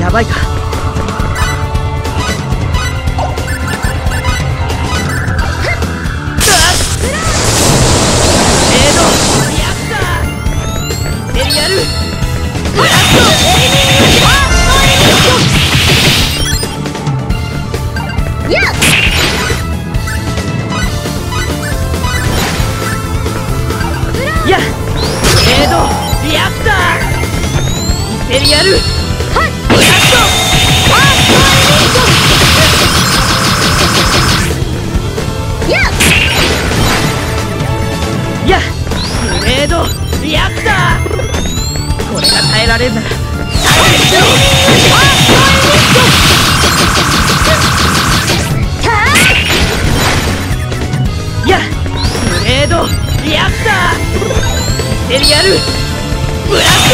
やばいか。耐えられるならやっブレードリアクターエリアルブラスト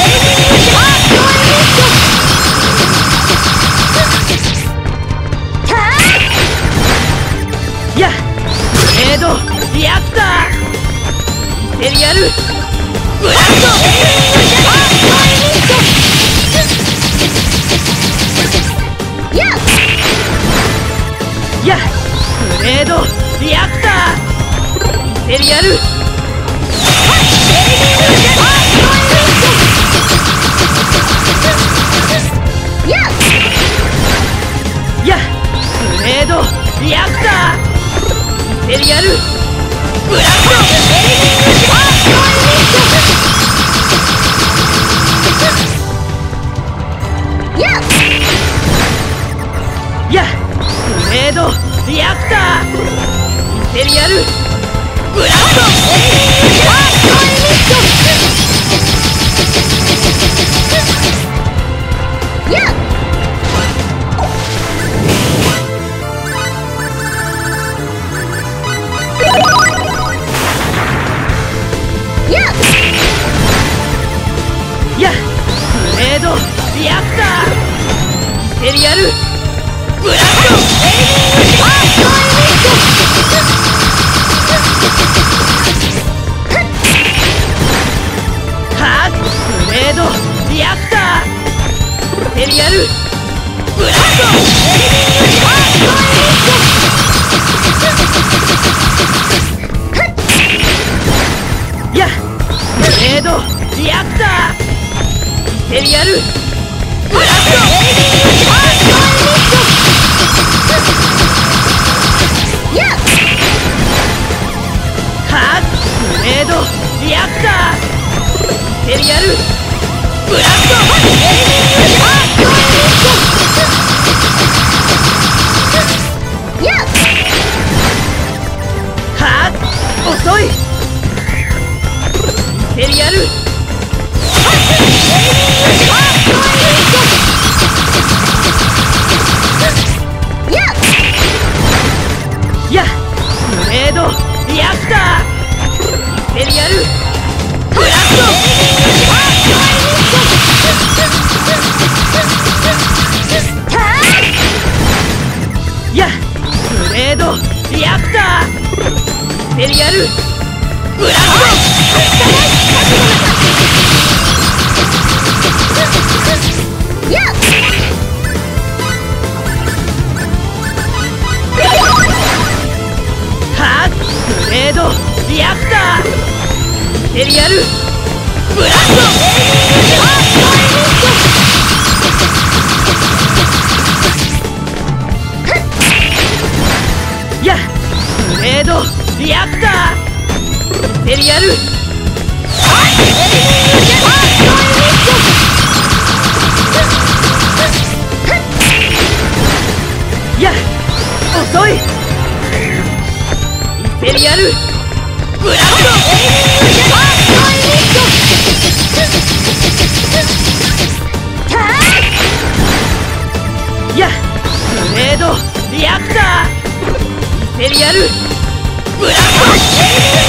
やっブレードリアクターエリアルブラストやっブレードリアクターインテリアルやっブレードリアクターインテリアルブラストやっブレードリアクターインテリアルブラストやっブレードリアクターインテリアルブラストはっブレードリアクターインテリアルブラストやっブレードリアクターインテリアルブラストはっブレードリアクターインテリアルブラストはっ遅いインテリアルやっブレードリアクターインテリアルブラストやっブレードリアクターインテリアルブラストはっブレードリアクターインテリアルブラストやっブレードリアクターインテリアルやっ遅いインテリアルブラストやっブレードリアクターインテリアルブラスト